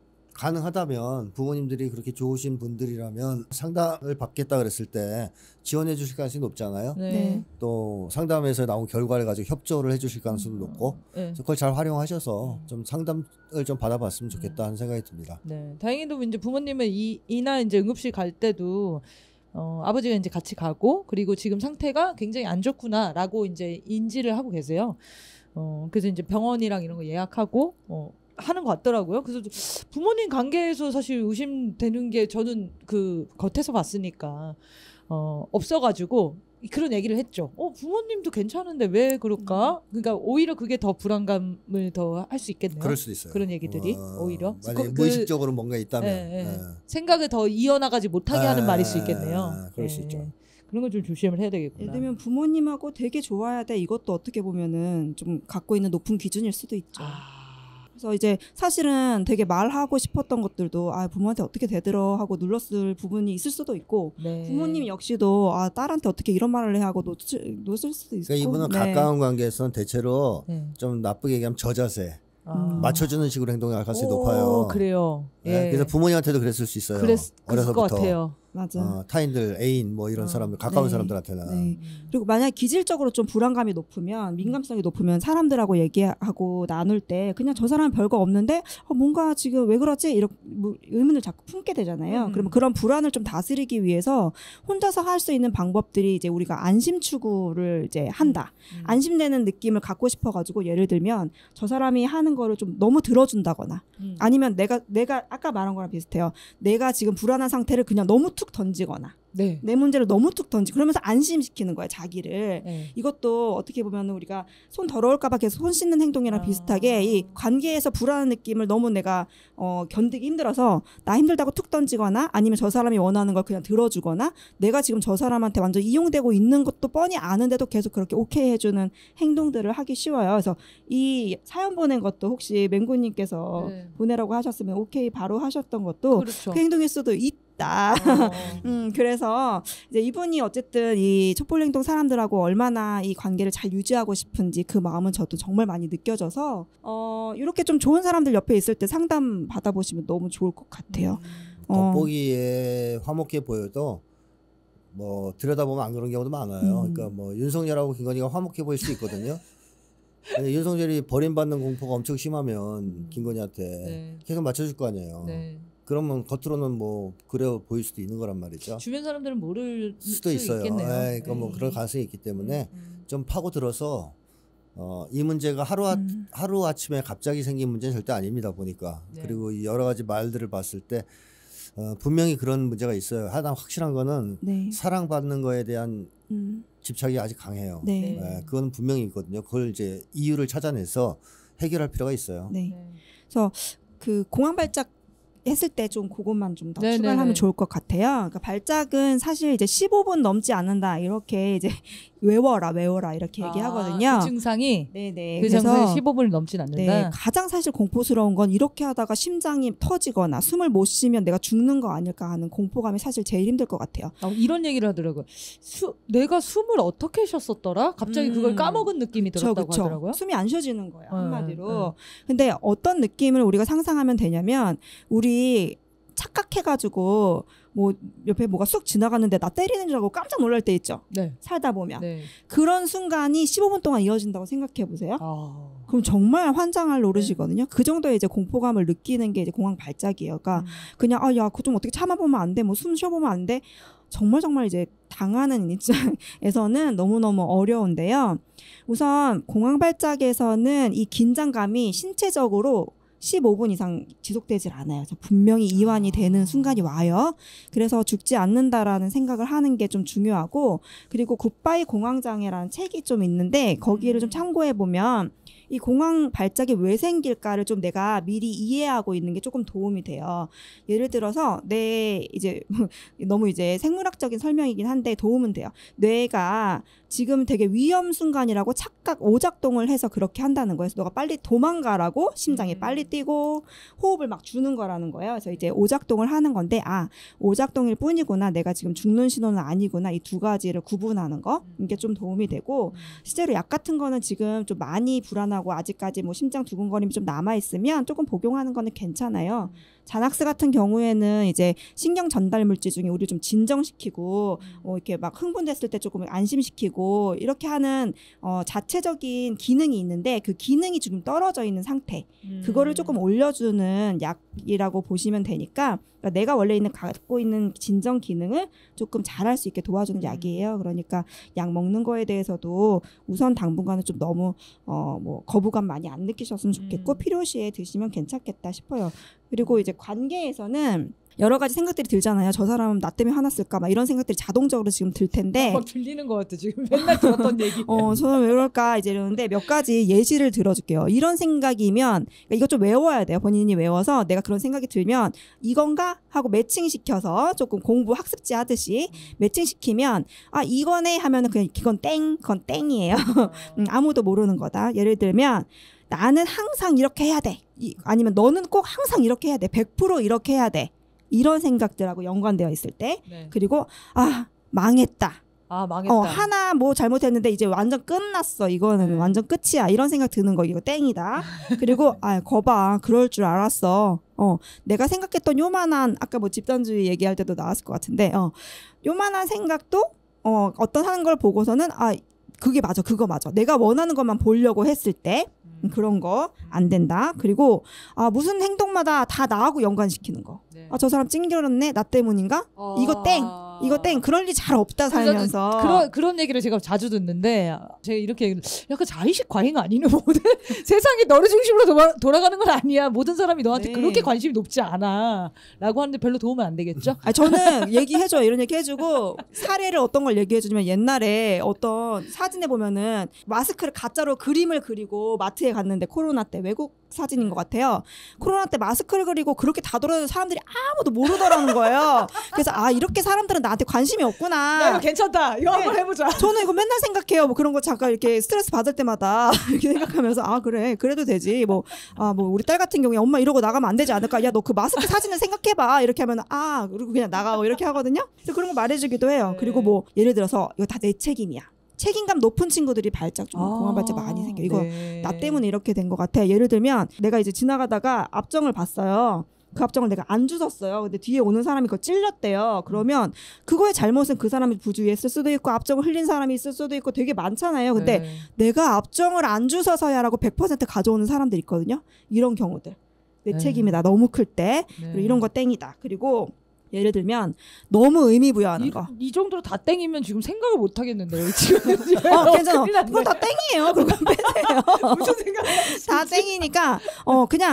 가능하다면 부모님들이 그렇게 좋으신 분들이라면 상담을 받겠다 그랬을 때 지원해 주실 가능성이 높잖아요. 네. 네. 또 상담에서 나온 결과를 가지고 협조를 해 주실 가능성도 높고 네. 그래서 그걸 잘 활용하셔서 음. 좀 상담을 좀 받아봤으면 좋겠다 하는 생각이 듭니다. 네. 다행히도 이제 부모님은 이 이나 이제 응급실 갈 때도 어, 아버지가 이제 같이 가고 그리고 지금 상태가 굉장히 안 좋구나라고 이제 인지를 하고 계세요. 어, 그래서 이제 병원이랑 이런 거 예약하고 어, 하는 것 같더라고요. 그래서 부모님 관계에서 사실 의심되는 게 저는 그 겉에서 봤으니까 어, 없어가지고 그런 얘기를 했죠. 어, 부모님도 괜찮은데 왜 그럴까? 그러니까 오히려 그게 더 불안감을 더 할 수 있겠네요. 그럴 수도 있어요. 그런 얘기들이 어, 오히려 만약에 그- 무의식적으로 뭔가 있다면 예, 예. 예. 생각을 더 이어나가지 못하게 하는 아, 말일 수 있겠네요. 그럴 수 예. 있죠. 그런 걸 좀 조심을 해야 예를 되겠구나. 들면 부모님하고 되게 좋아야 돼. 이것도 어떻게 보면은 좀 갖고 있는 높은 기준일 수도 있죠. 아, 그래서 이제 사실은 되게 말하고 싶었던 것들도 아 부모한테 어떻게 대들어 하고 눌렀을 부분이 있을 수도 있고 네. 부모님 역시도 아 딸한테 어떻게 이런 말을 해 하고 놓칠, 놓을 수도 있고 그러니까 이분은 네. 가까운 관계에서는 대체로 네. 좀 나쁘게 얘기하면 저자세 아. 맞춰주는 식으로 행동할 가능성이 오, 높아요. 그래요. 네, 예. 그래서 부모님한테도 그랬을 수 있어요. 그랬, 그랬을 어려서부터 것 같아요. 맞아. 어, 타인들 애인 뭐 이런 어. 사람들 가까운 네. 사람들한테는 네. 그리고 만약에 기질적으로 좀 불안감이 높으면 민감성이 높으면 사람들하고 얘기하고 나눌 때 그냥 저 사람은 별거 없는데 어, 뭔가 지금 왜 그러지 이런 뭐 의문을 자꾸 품게 되잖아요. 음. 그러면 그런 불안을 좀 다스리기 위해서 혼자서 할 수 있는 방법들이 이제 우리가 안심 추구를 이제 한다. 음. 안심되는 느낌을 갖고 싶어가지고 예를 들면 저 사람이 하는 거를 좀 너무 들어준다거나 음. 아니면 내가 내가 아까 말한 거랑 비슷해요. 내가 지금 불안한 상태를 그냥 너무 툭 던지거나 네. 내 문제를 너무 툭 던지 그러면서 안심시키는 거야 자기를. 네. 이것도 어떻게 보면 우리가 손 더러울까봐 계속 손 씻는 행동이랑 아. 비슷하게 이 관계에서 불안한 느낌을 너무 내가 어, 견디기 힘들어서 나 힘들다고 툭 던지거나 아니면 저 사람이 원하는 걸 그냥 들어주거나 내가 지금 저 사람한테 완전 이용되고 있는 것도 뻔히 아는데도 계속 그렇게 오케이 해주는 행동들을 하기 쉬워요. 그래서 이 사연 보낸 것도 혹시 맹구님께서 네. 보내라고 하셨으면 오케이 바로 하셨던 것도 그렇죠. 그 행동일 수도 있다. 어. 음, 그래서 이제 이분이 어쨌든 이 촛불행동 사람들하고 얼마나 이 관계를 잘 유지하고 싶은지 그 마음은 저도 정말 많이 느껴져서 어, 이렇게 좀 좋은 사람들 옆에 있을 때 상담 받아보시면 너무 좋을 것 같아요. 어, 겉보기에 화목해 보여도 뭐 들여다보면 안 그런 경우도 많아요. 음. 그러니까 뭐 윤석열하고 김건희가 화목해 보일 수 있거든요. 근데 윤석열이 버림받는 공포가 엄청 심하면 김건희한테 네. 계속 맞춰줄 거 아니에요. 네. 그러면 겉으로는 뭐 그래 보일 수도 있는 거란 말이죠. 주변 사람들은 모를 수도 수 있어요. 있겠네요. 예, 그러니까 뭐 네. 그럴 가능성이 있기 때문에 음. 좀 파고 들어서 어, 이 문제가 하루 음. 하루 아침에 갑자기 생긴 문제는 절대 아닙니다 보니까. 네. 그리고 이 여러 가지 말들을 봤을 때 어, 분명히 그런 문제가 있어요. 하나 확실한 거는 네. 사랑받는 거에 대한 음, 집착이 아직 강해요. 네. 네. 예, 그건 분명히 있거든요. 그걸 이제 이유를 찾아내서 해결할 필요가 있어요. 네. 네. 그래서 그 공황 발작 했을 때 좀 그것만 좀 더 네네네. 추가를 하면 좋을 것 같아요. 그러니까 발작은 사실 이제 십오 분 넘지 않는다 이렇게 이제 외워라 외워라 이렇게 아, 얘기하거든요. 그 증상이 네네. 그 증상이 십오 분이 넘진 않는다. 네, 가장 사실 공포스러운 건 이렇게 하다가 심장이 터지거나 숨을 못 쉬면 내가 죽는 거 아닐까 하는 공포감이 사실 제일 힘들 것 같아요. 아, 이런 얘기를 하더라고요. 수, 내가 숨을 어떻게 쉬었었더라? 갑자기 음. 그걸 까먹은 느낌이 그쵸, 들었다고 그쵸. 하더라고요. 숨이 안 쉬어지는 거예요. 네, 한마디로. 네. 근데 어떤 느낌을 우리가 상상하면 되냐면 우리 착각해가지고 뭐 옆에 뭐가 쑥 지나갔는데 나 때리는 줄 알고 깜짝 놀랄 때 있죠. 네. 살다 보면. 네. 그런 순간이 십오 분 동안 이어진다고 생각해 보세요. 아. 그럼 정말 환장할 노릇이거든요. 그 정도의 이제 공포감을 느끼는 게 이제 공황 발작이에요. 그러니까 음. 그냥 아, 야, 그거 좀 어떻게 참아보면 안 돼. 뭐 숨 쉬어보면 안 돼. 정말 정말 이제 당하는 입장에서는 너무너무 어려운데요. 우선 공황 발작에서는 이 긴장감이 신체적으로 십오 분 이상 지속되질 않아요. 분명히 이완이 되는 순간이 와요. 그래서 죽지 않는다라는 생각을 하는 게 좀 중요하고, 그리고 굿바이 공황장애라는 책이 좀 있는데 거기를 좀 참고해 보면 이 공황 발작이 왜 생길까를 좀 내가 미리 이해하고 있는 게 조금 도움이 돼요. 예를 들어서 내 이제 너무 이제 생물학적인 설명이긴 한데 도움은 돼요. 뇌가 지금 되게 위험 순간이라고 착각 오작동을 해서 그렇게 한다는 거예요. 그래서 너가 빨리 도망가라고 심장이 음. 빨리 뛰고 호흡을 막 주는 거라는 거예요. 그래서 이제 오작동을 하는 건데 아 오작동일 뿐이구나. 내가 지금 죽는 신호는 아니구나. 이 두 가지를 구분하는 거 이게 좀 도움이 되고 실제로 약 같은 거는 지금 좀 많이 불안하고 아직까지 뭐 심장 두근거림이 좀 남아 있으면 조금 복용하는 거는 괜찮아요. 자낙스 같은 경우에는 이제 신경 전달 물질 중에 우리 좀 진정시키고 어, 이렇게 막 흥분됐을 때 조금 안심시키고 이렇게 하는 어, 자체적인 기능이 있는데 그 기능이 지금 떨어져 있는 상태. 음. 그거를 조금 올려주는 약이라고 보시면 되니까 그러니까 내가 원래 있는 갖고 있는 진정 기능을 조금 잘할 수 있게 도와주는 약이에요. 그러니까 약 먹는 거에 대해서도 우선 당분간은 좀 너무 어, 뭐 거부감 많이 안 느끼셨으면 좋겠고 음. 필요시에 드시면 괜찮겠다 싶어요. 그리고 이제 관계에서는 여러 가지 생각들이 들잖아요. 저 사람은 나 때문에 화났을까 막 이런 생각들이 자동적으로 지금 들 텐데 막 들리는 것 같아. 지금 맨날 들었던 얘기. 어, 저는 왜 그럴까 이제 이러는데 몇 가지 예시를 들어줄게요. 이런 생각이면 그러니까 이것 좀 외워야 돼요. 본인이 외워서 내가 그런 생각이 들면 이건가 하고 매칭시켜서 조금 공부 학습지 하듯이 매칭시키면 아 이거네 하면은 그냥 이건 땡, 그건 땡이에요. 음, 아무도 모르는 거다. 예를 들면 나는 항상 이렇게 해야 돼. 이, 아니면 너는 꼭 항상 이렇게 해야 돼. 백 퍼센트 이렇게 해야 돼. 이런 생각들하고 연관되어 있을 때 네. 그리고 아 망했다. 아 망했다. 어, 하나 뭐 잘못했는데 이제 완전 끝났어. 이거는 네. 완전 끝이야. 이런 생각 드는 거 이거 땡이다. 그리고 아 거봐 그럴 줄 알았어. 어 내가 생각했던 요만한 아까 뭐 집단주의 얘기할 때도 나왔을 것 같은데 어 요만한 생각도 어 어떤 하는 걸 보고서는 아 그게 맞아 그거 맞아. 내가 원하는 것만 보려고 했을 때 음. 그런 거 안 된다. 그리고 아 무슨 행동마다 다 나하고 연관시키는 거. 네. 아 저 사람 찡겨렸네. 나 때문인가? 아. 이거 땡. 이거 땡. 그럴 일 잘 없다 살면서. 그런 그런 얘기를 제가 자주 듣는데 제가 이렇게 얘기를, 약간 자의식 과잉 아니는 모든 세상이 너를 중심으로 돌아, 돌아가는 건 아니야. 모든 사람이 너한테 네. 그렇게 관심이 높지 않아라고 하는데 별로 도움은 안 되겠죠? 아 저는 얘기해줘요. 이런 얘기 해주고 사례를 어떤 걸 얘기해주면 옛날에 어떤 사진에 보면은 마스크를 가짜로 그림을 그리고 마트에 갔는데 코로나 때 외국 사진인 것 같아요. 코로나 때 마스크를 그리고 그렇게 다 돌아다니는 사람들이 아무도 모르더라는 거예요. 그래서 아 이렇게 사람들은 나한테 관심이 야, 없구나. 이거 괜찮다. 이거 네. 한번 해보자. 저는 이거 맨날 생각해요. 뭐 그런 거 잠깐 이렇게 스트레스 받을 때마다 이렇게 생각하면서 아 그래 그래도 되지. 뭐 아 뭐 우리 딸 같은 경우에 엄마 이러고 나가면 안 되지 않을까. 야 너 그 마스크 사진을 생각해봐. 이렇게 하면 아 그리고 그냥 나가 뭐 이렇게 하거든요. 그래서 그런 거 말해주기도 해요. 네. 그리고 뭐 예를 들어서 이거 다 내 책임이야. 책임감 높은 친구들이 발작 좀 공황 발작 많이 생겨. 이거 네. 나 때문에 이렇게 된 것 같아. 예를 들면 내가 이제 지나가다가 앞정을 봤어요. 그 앞정을 내가 안 주웠어요. 근데 뒤에 오는 사람이 그거 찔렸대요. 그러면 그거의 잘못은 그 사람이 부주의했을 수도 있고 앞정을 흘린 사람이 있을 수도 있고 되게 많잖아요. 근데 네. 내가 앞정을 안 주워서야라고 백 퍼센트 가져오는 사람들 있거든요. 이런 경우들. 내 네. 책임이다. 너무 클 때. 네. 그리고 이런 거 땡이다. 그리고 예를 들면 너무 의미 부여하는 이, 거. 이 정도로 다 땡이면 지금 생각을 못 하겠는데요. 지금 어, 괜찮아. 큰일 났네. 그거 다 땡이에요. 그거 빼세요. 무슨 생각? 다 땡이니까 어 그냥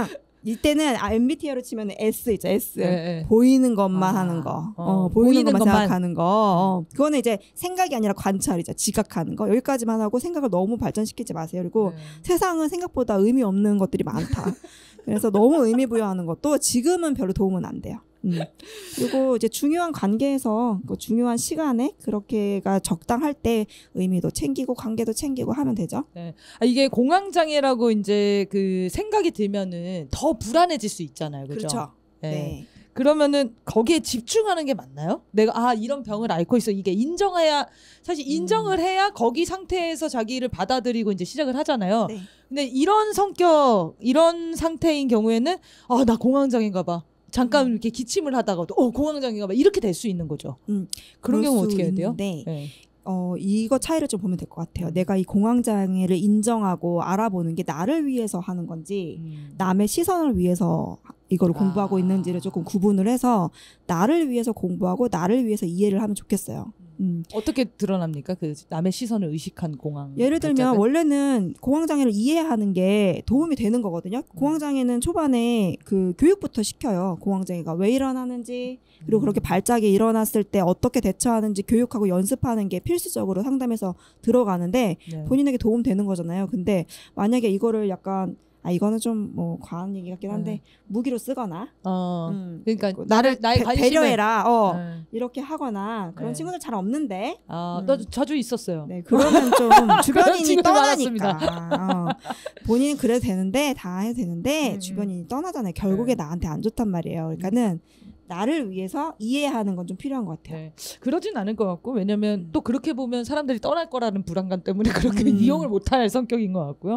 이때는 아, 엠비티아이로 치면 S 있죠. S. 네, 네. 보이는 것만 아, 하는 거. 어, 어, 보이는, 보이는 것만, 것만. 생각하는 거. 어, 그거는 이제 생각이 아니라 관찰이죠. 지각하는 거. 여기까지만 하고 생각을 너무 발전시키지 마세요. 그리고 네. 세상은 생각보다 의미 없는 것들이 많다. 그래서 너무 의미 부여하는 것도 지금은 별로 도움은 안 돼요. 음. 그리고 이제 중요한 관계에서 그 중요한 시간에 그렇게가 적당할 때 의미도 챙기고 관계도 챙기고 하면 되죠. 네. 아, 이게 공황장애라고 이제 그 생각이 들면은 더 불안해질 수 있잖아요. 그죠? 그렇죠. 네. 네. 그러면은 거기에 집중하는 게 맞나요? 내가 아 이런 병을 앓고 있어. 이게 인정해야 사실 인정을 음. 해야 거기 상태에서 자기를 받아들이고 이제 시작을 하잖아요. 네. 근데 이런 성격, 이런 상태인 경우에는 아 나 공황장애인가 봐. 잠깐 음. 이렇게 기침을 하다가도 어 공황장애인가 봐. 이렇게 될 수 있는 거죠. 음. 그런 그럴 경우 수 어떻게 해야 돼요? 있는데 네. 어, 이거 차이를 좀 보면 될 것 같아요. 내가 이 공황장애를 인정하고 알아보는 게 나를 위해서 하는 건지 음. 남의 시선을 위해서 이거를 아. 공부하고 있는지를 조금 구분을 해서 나를 위해서 공부하고 나를 위해서 이해를 하면 좋겠어요. 음. 어떻게 드러납니까? 그 남의 시선을 의식한 공황. 예를 들면 발작은? 원래는 공황장애를 이해하는 게 도움이 되는 거거든요. 공황장애는 초반에 그 교육부터 시켜요. 공황장애가 왜 일어나는지 그리고 그렇게 발작이 일어났을 때 어떻게 대처하는지 교육하고 연습하는 게 필수적으로 상담에서 들어가는데 네. 본인에게 도움 되는 거잖아요. 근데 만약에 이거를 약간 아 이거는 좀 뭐 과한 얘기 같긴 한데 네. 무기로 쓰거나 어. 음, 그러니까 그 나를 나의 배, 관심을 배려해라 어 네. 이렇게 하거나 그런 네. 친구들 잘 없는데 아, 음. 나도 자주 있었어요. 네 그러면 좀 주변인이 친구들 떠나니까 어, 본인은 그래도 되는데 다 해도 되는데 음, 주변인이 떠나잖아요. 결국에 네. 나한테 안 좋단 말이에요. 그러니까는 나를 위해서 이해하는 건 좀 필요한 것 같아요. 네. 그러진 않을 것 같고 왜냐면 음. 또 그렇게 보면 사람들이 떠날 거라는 불안감 때문에 그렇게 음. 이용을 못할 성격인 것 같고요.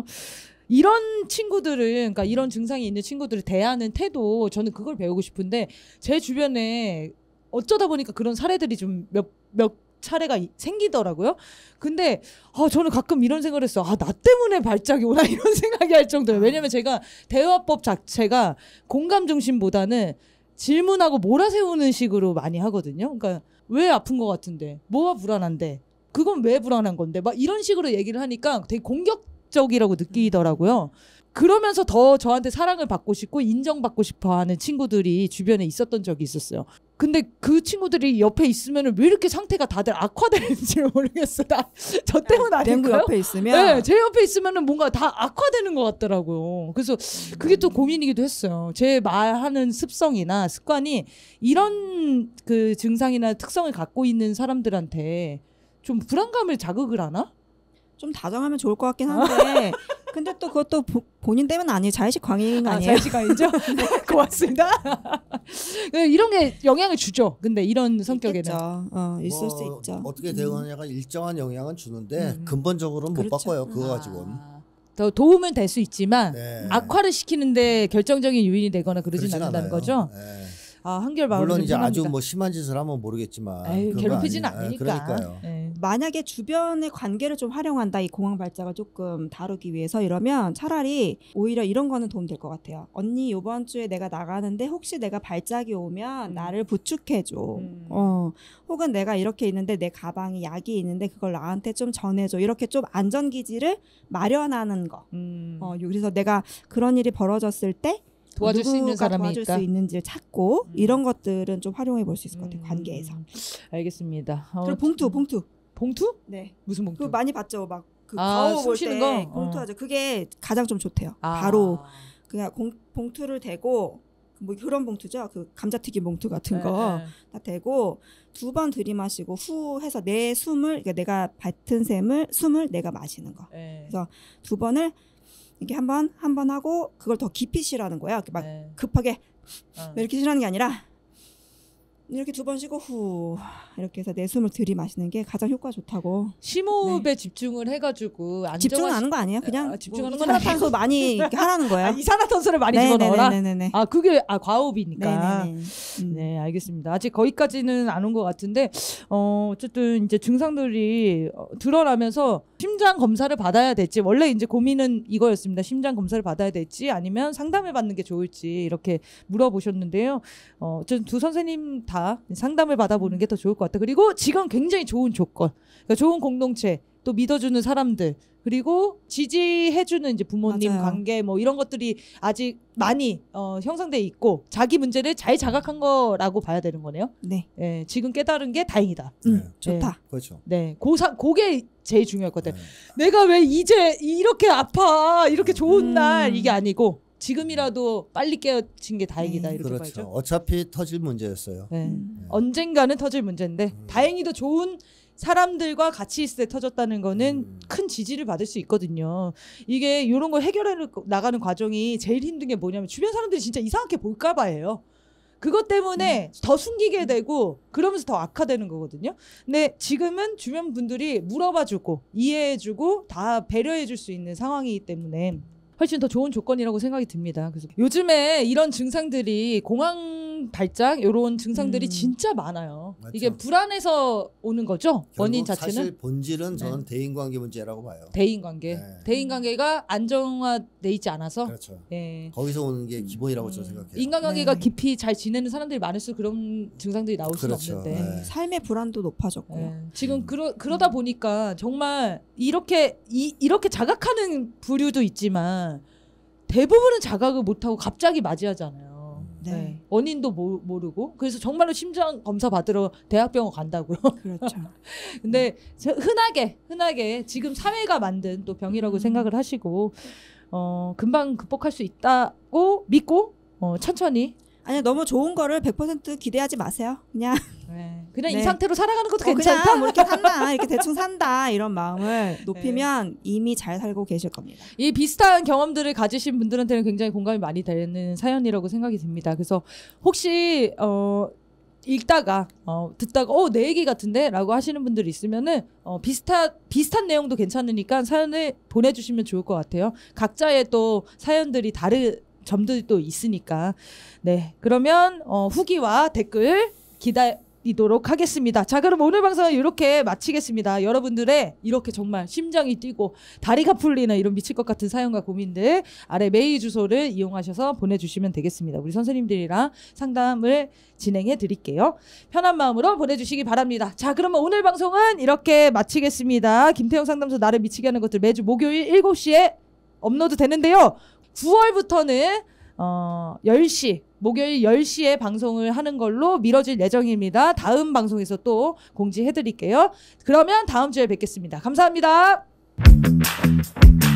이런 친구들을 그러니까 이런 증상이 있는 친구들을 대하는 태도 저는 그걸 배우고 싶은데 제 주변에 어쩌다 보니까 그런 사례들이 좀 몇 몇 차례가 이- 생기더라고요. 근데 아 저는 가끔 이런 생각을 했어. 아 나 때문에 발작이 오나 이런 생각이 할 정도예요. 왜냐면 제가 대화법 자체가 공감 중심보다는 질문하고 몰아세우는 식으로 많이 하거든요. 그러니까 왜 아픈 것 같은데 뭐가 불안한데 그건 왜 불안한 건데 막 이런 식으로 얘기를 하니까 되게 공격적이라고 느끼더라고요. 그러면서 더 저한테 사랑을 받고 싶고 인정받고 싶어하는 친구들이 주변에 있었던 적이 있었어요. 근데 그 친구들이 옆에 있으면 왜 이렇게 상태가 다들 악화되는지 모르겠어요. 나, 저 때문 냉구 아닐까요? 옆에 있으면 네, 제 옆에 있으면은 뭔가 다 악화되는 것 같더라고요. 그래서 그게 또 고민이기도 했어요. 제 말하는 습성이나 습관이 이런 그 증상이나 특성을 갖고 있는 사람들한테 좀 불안감을 자극을 하나? 좀 다정하면 좋을 것 같긴 한데 근데 또 그것도 보, 본인 때문 아니에요. 자의식 광해인 아, 아니에요. 자의식아니죠? 고맙습니다. 이런 게 영향을 주죠. 근데 이런 성격에는. 있겠죠. 어, 있을 뭐 수 있죠. 어떻게 음. 대응하냐가 일정한 영향은 주는데 음. 근본적으로는 못 그렇죠. 바꿔요. 그거 아, 가지고는. 더 도움은 될 수 있지만 네. 악화를 시키는데 결정적인 요인이 되거나 그러진 그렇진 않는다는 않아요. 거죠. 네. 아, 한결 마음이 물론 좀 이제 편합니다. 아주 뭐 심한 짓을 하면 모르겠지만 에이, 그런 거 괴롭히진 아니- 아, 않으니까. 그러니까요. 네. 만약에 주변의 관계를 좀 활용한다 이 공황 발작을 조금 다루기 위해서 이러면 차라리 오히려 이런 거는 도움 될 것 같아요. 언니 이번 주에 내가 나가는데 혹시 내가 발작이 오면 음. 나를 부축해줘. 음. 어, 혹은 내가 이렇게 있는데 내 가방에 약이 있는데 그걸 나한테 좀 전해줘. 이렇게 좀 안전기지를 마련하는 거. 음. 어, 그래서 내가 그런 일이 벌어졌을 때 도와줄 수 있는 누구가 사람이 도와줄 있다. 수 있는지를 찾고 음. 이런 것들은 좀 활용해 볼 수 있을 것 같아요. 음. 관계에서. 알겠습니다. 어, 그리고 봉투, 봉투. 봉투? 네. 무슨 봉투? 그 많이 봤죠. 막 그 아, 과오 숨 볼 쉬는 때 거? 봉투 어. 하죠. 그게 가장 좀 좋대요. 아. 바로 그냥 공, 봉투를 대고 뭐 그런 봉투죠. 그 감자튀김 봉투 같은 네, 거 네. 다 대고 두 번 들이마시고 후 해서 내 숨을 그러니까 내가 뱉은 셈을 숨을 내가 마시는 거. 네. 그래서 두 번을 이렇게 한 번 한 번 하고 그걸 더 깊이 쉬라는 거야. 이렇게 막 네. 급하게 어. 이렇게 쉬라는 게 아니라 이렇게 두 번 쉬고 후 이렇게 해서 내 숨을 들이마시는 게 가장 효과 좋다고. 심호흡에 집중을 해가지고 안정화 집중은 하는 거 아니에요? 그냥 아, 집중하는 뭐 건 이산화탄소 많이 이렇게 하라는 거예요. 아, 이산화탄소를 많이 집어넣어라. 네네네네. 아 그게 아 과호흡이니까. 네네네. 음. 네, 알겠습니다. 아직 거기까지는 안 온 것 같은데, 어, 어쨌든 이제 증상들이 어, 드러나면서 심장 검사를 받아야 될지 원래 이제 고민은 이거였습니다. 심장 검사를 받아야 될지 아니면 상담을 받는 게 좋을지 이렇게 물어보셨는데요. 어, 전 두 선생님 다 상담을 받아보는 게 더 좋을 것 같아요. 그리고 지금 굉장히 좋은 조건, 그러니까 좋은 공동체, 또 믿어주는 사람들, 그리고 지지해주는 이제 부모님 맞아요. 관계 뭐 이런 것들이 아직 많이 어, 형성돼 있고 자기 문제를 잘 자각한 거라고 봐야 되는 거네요. 네. 예, 지금 깨달은 게 다행이다. 음, 네. 좋다. 그렇죠. 네, 고사 그게 제일 중요할 것 같아요. 네. 내가 왜 이제 이렇게 아파, 이렇게 좋은 음. 날 이게 아니고 지금이라도 빨리 깨어진 게 다행이다 네. 이렇게 그렇죠. 봐야죠. 어차피 터질 문제였어요. 네. 음. 언젠가는 터질 문제인데 음. 다행히도 좋은 사람들과 같이 있을 때 터졌다는 거는 음. 큰 지지를 받을 수 있거든요. 이게 이런 걸 해결해 나가는 과정이 제일 힘든 게 뭐냐면 주변 사람들이 진짜 이상하게 볼까 봐예요. 그것 때문에 음. 더 숨기게 되고 그러면서 더 악화되는 거거든요. 근데 지금은 주변 분들이 물어봐주고 이해해주고 다 배려해줄 수 있는 상황이기 때문에 훨씬 더 좋은 조건이라고 생각이 듭니다. 그래서 요즘에 이런 증상들이 공황 발작 이런 증상들이 음. 진짜 많아요. 맞죠. 이게 불안해서 오는 거죠. 원인 결국 자체는 사실 본질은 저는 대인관계 문제라고 봐요. 대인관계. 네. 대인관계가 안정화돼 있지 않아서 그렇죠. 예. 거기서 오는 게 기본이라고 저는 음, 생각해요. 인간관계가 네. 깊이 잘 지내는 사람들이 많을수록 그런 증상들이 나올 수는 그렇죠. 없는데 네. 삶의 불안도 높아졌고요. 예. 지금 음. 그러, 그러다 보니까 정말 이렇게 이, 이렇게 자각하는 부류도 있지만 대부분은 자각을 못하고 갑자기 맞이하잖아요. 네. 네. 원인도 모, 모르고 그래서 정말로 심장 검사 받으러 대학병원 간다고요. 그렇죠. 근데 저- 흔하게 흔하게 지금 사회가 만든 또 병이라고 음. 생각을 하시고 어, 금방 극복할 수 있다고 믿고 어, 천천히 아니 너무 좋은 거를 백 퍼센트 기대하지 마세요. 그냥 네. 그냥 네. 이 상태로 살아가는 것도 어, 괜찮다. 그냥 뭐 이렇게 산다, 이렇게 대충 산다 이런 마음을 높이면 이미 잘 살고 계실 겁니다. 이 비슷한 경험들을 가지신 분들한테는 굉장히 공감이 많이 되는 사연이라고 생각이 듭니다. 그래서 혹시 어, 읽다가 어, 듣다가 어, 내 얘기 같은데? 라고 하시는 분들 있으면은 어, 비슷한 비슷한 내용도 괜찮으니까 사연을 보내주시면 좋을 것 같아요. 각자의 또 사연들이 다른 점들이 또 있으니까. 네, 그러면 어, 후기와 댓글 기다리도록 하겠습니다. 자, 그럼 오늘 방송은 이렇게 마치겠습니다. 여러분들의 이렇게 정말 심장이 뛰고 다리가 풀리는 이런 미칠 것 같은 사연과 고민들 아래 메일 주소를 이용하셔서 보내주시면 되겠습니다. 우리 선생님들이랑 상담을 진행해 드릴게요. 편한 마음으로 보내주시기 바랍니다. 자, 그러면 오늘 방송은 이렇게 마치겠습니다. 김태형 상담소 나를 미치게 하는 것들 매주 목요일 일곱 시에 업로드 되는데요. 구월부터는 어, 열 시 목요일 열 시에 방송을 하는 걸로 미뤄질 예정입니다. 다음 방송에서 또 공지해 드릴게요. 그러면 다음 주에 뵙겠습니다. 감사합니다.